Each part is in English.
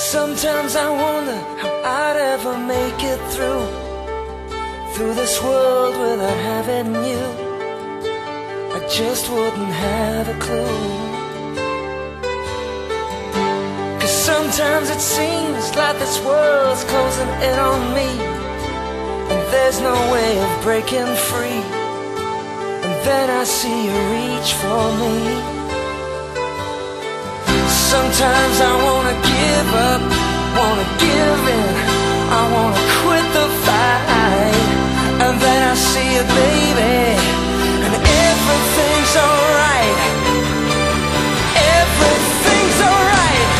Sometimes I wonder how I'd ever make it through this world without having you. I just wouldn't have a clue. 'Cause sometimes it seems like this world's closing in on me, and there's no way of breaking free. And then I see you reach for me. Sometimes I wanna give up, wanna give in, I wanna quit the fight. And then I see you, baby, and everything's alright. Everything's alright.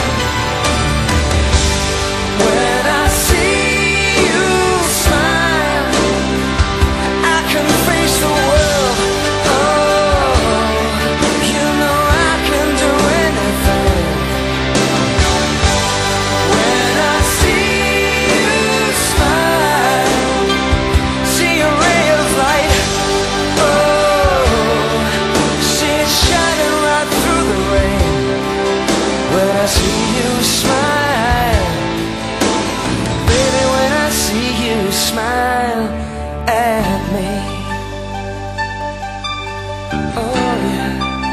When I see you smile, I can face the world. Oh, you know I can do anything. When I see you smile, see a ray of light. Oh, see it shining right through the rain. When I see you smile, baby, when I see you smile at me. Oh yeah.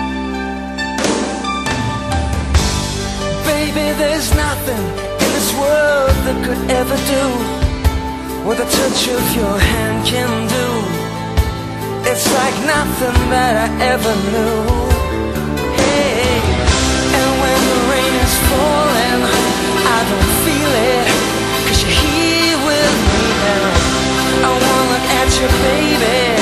Baby, there's nothing in this world that could ever do what the touch of your hand can do. It's like nothing that I ever knew. Hey, and when the rain is falling, I don't feel it, 'cause you're here with me now. I wanna look at you, baby,